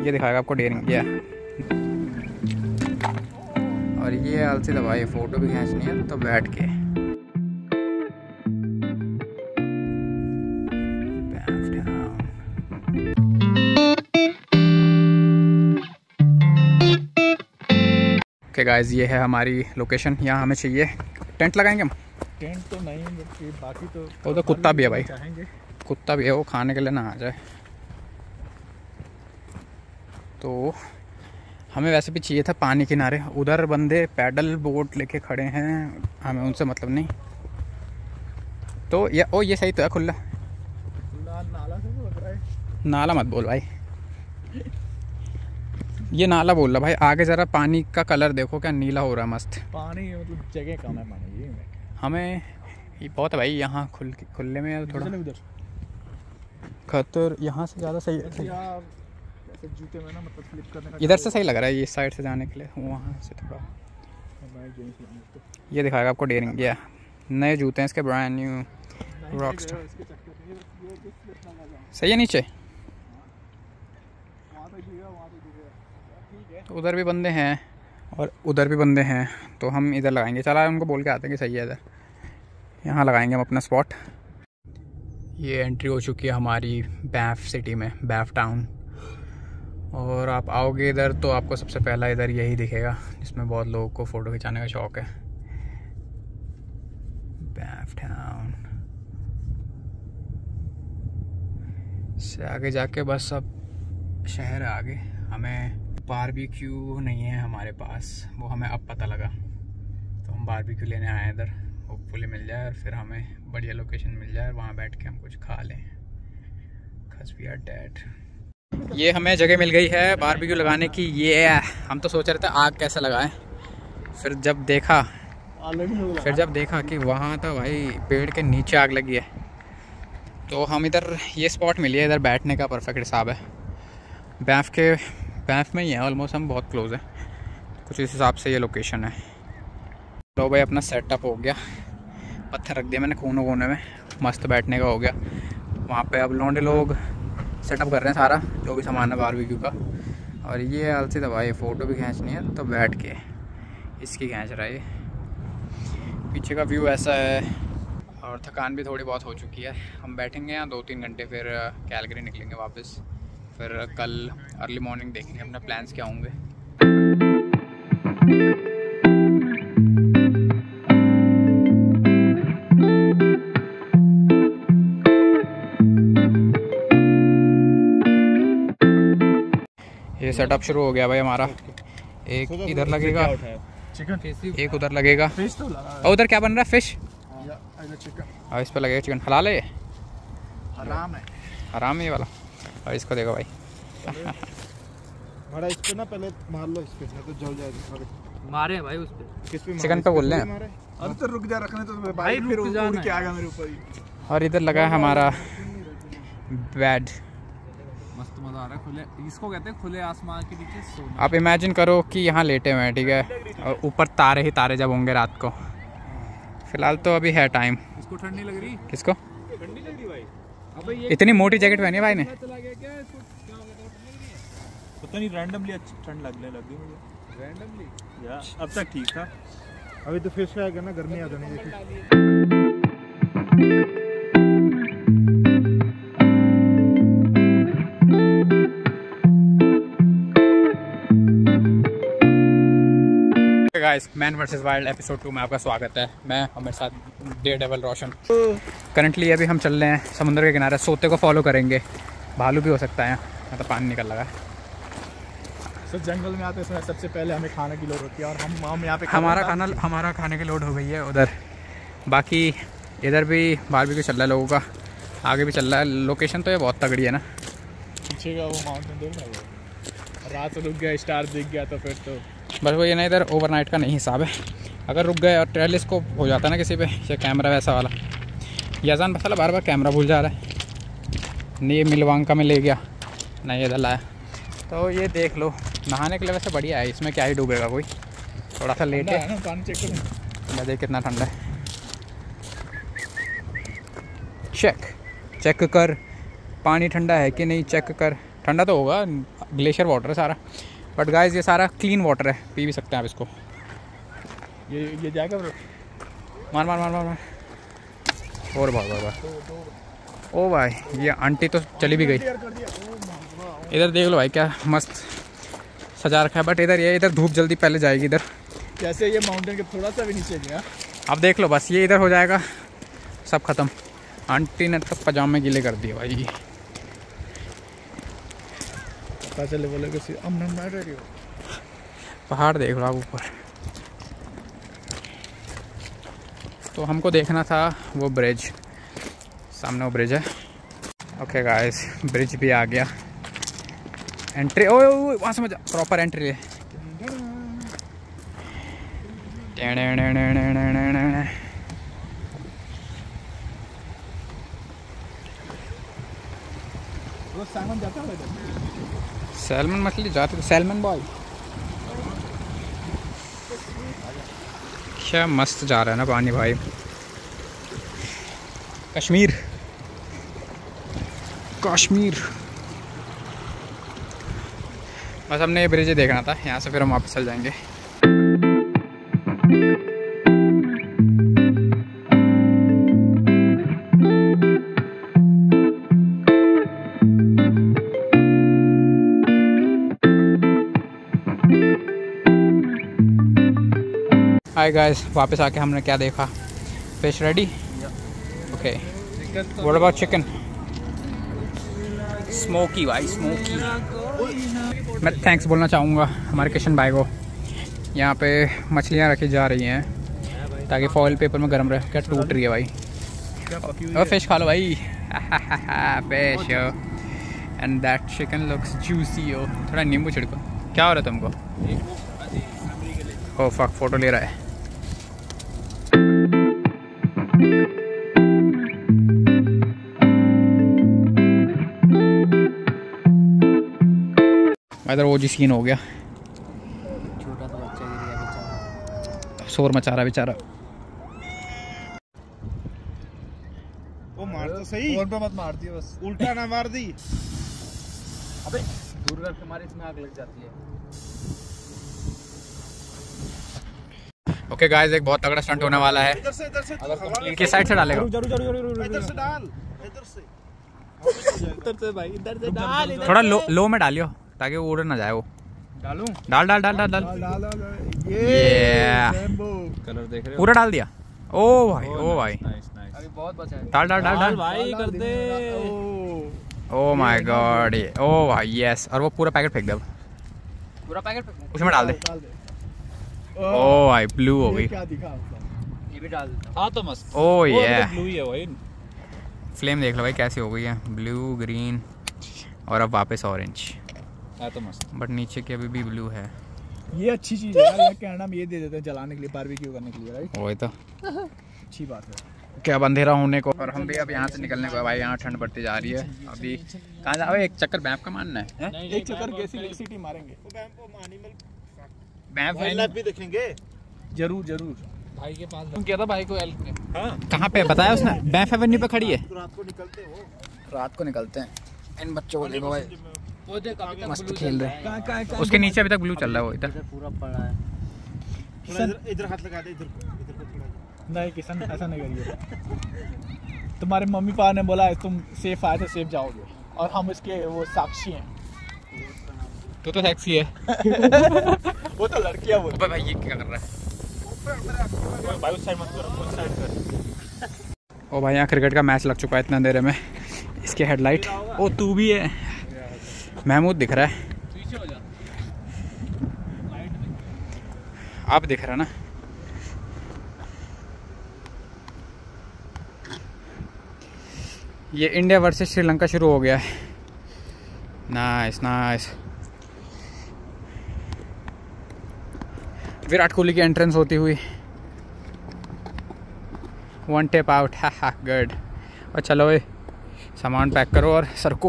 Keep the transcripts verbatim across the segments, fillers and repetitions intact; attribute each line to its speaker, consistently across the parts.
Speaker 1: ये दिखाएगा आपको डेयरिंग किया। और ये आलसी दवाई फ़ोटो भी खींचनी है तो बैठ के। ओके गाइस, ये है हमारी लोकेशन। यहाँ हमें चाहिए टेंट लगाएंगे हम।
Speaker 2: टेंट तो नहीं, बाकी तो
Speaker 1: वो तो कुत्ता भी है भाई, कुत्ता भी है, वो खाने के लिए ना आ जाए। तो हमें वैसे भी चाहिए था पानी किनारे। उधर बंदे पैडल बोट लेके खड़े हैं, हमें उनसे मतलब नहीं। तो ये ओ ये सही तो है, खुला
Speaker 2: नाला से लग रहा है।
Speaker 1: नाला मत बोल भाई, ये नाला बोल रहा भाई। आगे ज़रा पानी का कलर देखो, क्या नीला हो रहा है मस्त।
Speaker 2: पानी मतलब जगह कम है पानी, ये
Speaker 1: हमें ये बहुत है भाई यहाँ खुल खुले में थोड़ा
Speaker 2: उधर
Speaker 1: खतर। यहाँ से ज़्यादा सही है,
Speaker 2: जूते में ना मतलब फ्लिप करने का।
Speaker 1: इधर से सही लग रहा है, इस साइड से जाने के लिए। वहाँ से थोड़ा ये दिखाएगा आपको डेयरिंग किया। नए जूते हैं इसके, ब्रांड न्यू रॉकस्टार। सही है नीचे। तो उधर भी बंदे हैं और उधर भी बंदे हैं, तो हम इधर लगाएंगे। चला उनको बोल के आते हैं कि सही है, इधर यहाँ लगाएंगे हम अपना स्पॉट। ये एंट्री हो चुकी है हमारी बैंफ सिटी में, बैंफ टाउन। और आप आओगे इधर तो आपको सबसे पहला इधर यही दिखेगा, जिसमें बहुत लोगों को फ़ोटो खिंचाने का शौक़ है। बैंफ टाउन से आगे जाके बस अब शहर है आगे। हमें बारबेक्यू नहीं है हमारे पास, वो हमें अब पता लगा। तो हम बारबेक्यू लेने आए हैं इधर, होपफुली मिल जाए और फिर हमें बढ़िया लोकेशन मिल जाए, वहाँ बैठ के हम कुछ खा लें। खस वी आर डेड। ये हमें जगह मिल गई है बारबेक्यू लगाने की। ये हम तो सोच रहे थे आग कैसे लगाएं, फिर जब देखा फिर जब देखा कि वहाँ तो भाई पेड़ के नीचे आग लगी है, तो हम इधर ये स्पॉट मिली है, इधर बैठने का परफेक्ट हिसाब है। बैंफ के बैंफ में ही है ऑलमोस्ट, हम बहुत क्लोज है, कुछ इस हिसाब से ये लोकेशन है। तो भाई अपना सेटअप हो गया, पत्थर रख दिया मैंने कोने कोने में, मस्त बैठने का हो गया। वहाँ पे अब लौंडे लोग सेटअप कर रहे हैं सारा जो भी सामान है बारबेक्यू का। और ये आलसी दवाई फ़ोटो भी खींचनी है तो बैठ के इसकी खींच रहा है। पीछे का व्यू ऐसा है और थकान भी थोड़ी बहुत हो चुकी है। हम बैठेंगे यहाँ दो तीन घंटे, फिर कैलगरी निकलेंगे वापस। फिर कल अर्ली मॉर्निंग देखेंगे अपने प्लान्स क्या होंगे। ये सेटअप शुरू हो गया भाई हमारा। एक इधर लगेगा
Speaker 2: चिकन,
Speaker 1: एक उधर लगेगा।
Speaker 2: फिश तो लगा
Speaker 1: और उधर क्या बन रहा है? फिश।
Speaker 2: चिकन
Speaker 1: और इस पर लगेगा चिकन। हलाल है ये?
Speaker 2: हराम है।
Speaker 1: हराम है ये वाला। और इसको देखो भाई
Speaker 2: बड़ा, इसको ना पहले मार लो, इस पे तो जल जाएगा।
Speaker 3: मारे भाई उस पे,
Speaker 2: किस पे?
Speaker 1: चिकन पे बोल रहे हैं।
Speaker 2: अरे तो रुक जा, रखने तो भाई, फिर उड़ के आ गया मेरे ऊपर ही।
Speaker 1: और इधर लगा है हमारा बेड।
Speaker 3: मस्त मजा आ रहा है। खुले, इसको कहते हैं खुले आसमान के नीचे सोना।
Speaker 1: आप इमेजिन करो कि यहाँ लेटे हुए हैं, ठीक है, और ऊपर तारे ही तारे जब होंगे रात को। फिलहाल तो अभी है टाइम।
Speaker 3: इसको ठंड नहीं लग रही?
Speaker 1: किसको
Speaker 3: ठंडी लग रही भाई? अबे ये
Speaker 1: इतनी मोटी जैकेट पहनी है भाई ने?
Speaker 3: चला गया क्या? इसको क्या हो गया? तो ठंड लग रही है?
Speaker 2: पता नहीं, रैंडमली अच्छी ठंड लगने लगी मुझे।
Speaker 3: रैंडमली
Speaker 2: या अब तक ठीक था, अभी तो फिर से आएगा ना, गर्मी आ जानी देखी।
Speaker 1: Guys, man versus wild episode two में आपका स्वागत है। मैं और मेरे साथ डेयरडेविल रोशन। करंटली अभी हम चल रहे हैं समुद्र के किनारे, सोते को फॉलो करेंगे। भालू भी हो सकता है, मतलब पानी निकल लगा है।
Speaker 2: तो जंगल में आते समय सबसे पहले हमें खाने की लोड होती है, और हम हम यहाँ पे
Speaker 1: हमारा खाना हमारा खाने की लोड हो गई है उधर। बाकी इधर भी बारबेक्यू चल रहा है लोगों का, आगे भी चल रहा है। लोकेशन तो ये बहुत तगड़ी है ना।
Speaker 2: पीछे का वो माउंटेन देख रहा है, रात रुक गया, स्टार दिख गया, तो फिर तो
Speaker 1: बस वो ये ना, इधर ओवरनाइट का नहीं हिसाब है। अगर रुक गए और टेलीस्कोप हो जाता ना किसी पे, या कैमरा वैसा वाला। यजान बसाला बार बार कैमरा भूल जा रहा है। नहीं, ये मिलवांका में ले गया, नहीं इधर लाया। तो ये देख लो, नहाने के लिए वैसे बढ़िया है, इसमें क्या ही डूबेगा कोई। थोड़ा सा लेट है,
Speaker 2: पानी चेक करो,
Speaker 1: देख कितना ठंडा है। चेक चेक कर, पानी ठंडा है कि नहीं चेक कर। ठंडा तो होगा, ग्लेशियर वाटर है सारा, बट गाइस ये सारा क्लीन वाटर है, पी भी सकते हैं आप इसको।
Speaker 2: ये ये जाएगा ब्रो,
Speaker 1: मार मार मार मार मार और बार बार बार। ओ भाई ये आंटी तो चली भी गई। इधर देख लो भाई क्या मस्त सजा रखा है, बट इधर ये इधर धूप जल्दी पहले जाएगी इधर।
Speaker 2: जैसे ये माउंटेन के थोड़ा सा भी नीचे गया,
Speaker 1: अब देख लो बस ये इधर हो जाएगा, सब खत्म। आंटी ने तो पजामे गीले कर दिए भाई।
Speaker 2: पता चले बोले कि हम न मार रहे हो।
Speaker 1: पहाड़ देख लो आप ऊपर। तो हमको देखना था वो ब्रिज, सामने वो ब्रिज है। ओके गाइस ब्रिज भी आ गया, एंट्री ओ वहाँ से मजा प्रॉपर एंट्री ले।
Speaker 2: वो सैल्मन जाता है इधर,
Speaker 1: सैल्मन मछली जाती है, सैल्मन बॉय क्या मस्त जा रहा है ना पानी भाई। कश्मीर कश्मीर बस हमने ये ब्रिज देखना था, यहाँ से फिर हम वापस चल जाएंगे। हाय गाइस वापस आके हमने क्या देखा, fish ready, okay what about chicken, smoky भाई स्मोकी। मैं थैंक्स बोलना चाहूँगा हमारे किशन भाई को, यहाँ पे मछलियाँ रखी जा रही हैं ताकि फॉइल पेपर में गर्म रहे। क्या टूट रही है भाई, और फिश खा लो भाई fish and that chicken looks juicy. हो थोड़ा नींबू छिड़को, क्या हो रहा है तुमको? ओ फक फोटो ले रहा है। इधर वो जी सीन हो गया,
Speaker 3: छोटा सा बच्चा गिर गया बेचारा,
Speaker 1: शोर मचा रहा बेचारा।
Speaker 2: वो मार तो सही, फोन पे मत मार दियो बस, उल्टा ना मार दी।
Speaker 3: अबे दूर करके मारे, इसमें आग लग जाती है।
Speaker 1: ओके गाइस एक बहुत तगड़ा स्टंट होने वाला है।
Speaker 2: इधर से इधर से
Speaker 1: किस साइड से डालेगा?
Speaker 2: जरूर जरूर जरूर इधर से डाल, इधर से इधर से भाई, इधर से डाल,
Speaker 1: थोड़ा लो लो में डालियो ताकि वो उड़ ना जाए। वो
Speaker 2: डालूं?
Speaker 1: डाल डाल डाल डाल डाल
Speaker 2: डाल डाल, ये रेनबो
Speaker 3: कलर देख रहे हो?
Speaker 1: पूरा डाल दिया। ओ भाई ओ भाई
Speaker 3: नाइस नाइस, अभी बहुत बचा है।
Speaker 1: डाल डाल डाल डाल
Speaker 3: भाई कर दे।
Speaker 1: ओ माय गॉड, ओ भाई यस। और वो पूरा पैकेट फेंक दे,
Speaker 3: पूरा पैकेट
Speaker 1: उसमें डाल दे।
Speaker 2: डाल दे।
Speaker 1: ओ भाई ब्लू हो गई,
Speaker 2: क्या दिखा आपको?
Speaker 3: ये भी डाल देता। हां तो मस्त।
Speaker 1: ओ ये
Speaker 3: ब्लू ही है भाई,
Speaker 1: फ्लेम देख लो भाई कैसी हो गई है, ब्लू ग्रीन और अब वापस ऑरेंज।
Speaker 3: हां तो मस्त,
Speaker 1: बट नीचे की अभी भी ब्लू है।
Speaker 2: ये अच्छी चीज है यार, ये कनाडा में ये दे देते हैं जलाने के लिए, बारबेक्यू करने के लिए, राइट?
Speaker 1: वही तो
Speaker 2: अच्छी बात है।
Speaker 1: क्या अब अंधेरा होने को, और हम भी अब यहाँ से निकलने को है भाई। यहाँ ठंड बढ़ती जा रही है। अभी कहाँ जाओ? एक चक्कर बैंप का मानना है, है?
Speaker 2: एक चक्कर कैसी सिटी मारेंगे,
Speaker 1: बैंप
Speaker 2: भी देखेंगे जरूर जरूर।
Speaker 3: भाई के पास तुम किया था भाई को हेल्प में।
Speaker 2: हाँ
Speaker 1: कहाँ पे बताया उसने? बैंप एवेन्यू पे खड़ी है।
Speaker 2: रात को निकलते हो?
Speaker 1: रात को निकलते हैं। इन बच्चों को देखो भाई
Speaker 3: वो देख अभी तक
Speaker 1: मस्त
Speaker 3: blue
Speaker 1: खेल
Speaker 3: चल
Speaker 1: रहे
Speaker 3: रहा है।
Speaker 1: हैं। उसके नीचे अभी तक ब्लू चल रहा है। वो इधर
Speaker 3: पूरा पड़ा है।
Speaker 2: इधर इधर हाथ लगा दे, इधर को इधर को थोड़ा। नहीं किशन ऐसा नहीं करिए। तुम्हारे मम्मी पापा ने बोला है तुम सेफ आए तो सेफ जाओगे, और हम इसके वो साक्षी हैं।
Speaker 1: तू तो सेक्सी है।
Speaker 2: वो तो लड़कियां बोल।
Speaker 1: भाई ये क्या कर रहा है?
Speaker 2: भाई उस साइड मत करो, उस साइड कर।
Speaker 1: ओ भाई यहाँ क्रिकेट का मैच लग चुका है इतना अंधेरे में। इसके हेडलाइट, ओ तू भी है, महमूद दिख रहा है,
Speaker 3: पीछे हो जा।
Speaker 1: आप दिख रहा है ना। ये इंडिया वर्सेस श्रीलंका शुरू हो गया है। Nice nice. विराट कोहली की एंट्रेंस होती हुई, वन टेप आउट, हा हा गुड। और चलो भाई सामान पैक करो और सरको।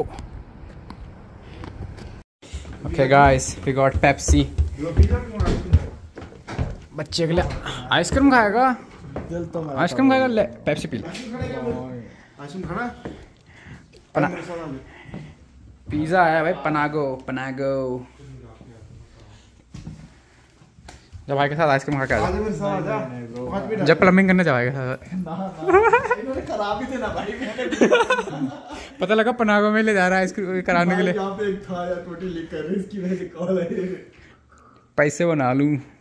Speaker 1: Okay guys we got Pepsi. बच्चे के लिए आइसक्रीम खाएगा, आइसक्रीम खाएगा, ले पेप्सी पी ले।
Speaker 2: आइसक्रीम खाना?
Speaker 1: बना पिज़्ज़ा आया भाई, पनागो पनागो। जब भाई के साथ आइसक्रीम खा के आ जा। जब प्लम्बिंग करने जाएगा साथ।
Speaker 2: खराब ही थे ना भाई, मैंने
Speaker 1: पता लगा पनागो में ले जा रहा है आइसक्रीम कराने के लिए।
Speaker 2: यहाँ पे एक था यार, टोटी लीक कर रही, इसकी वजह से कॉल है।
Speaker 1: पैसे बना लूँ।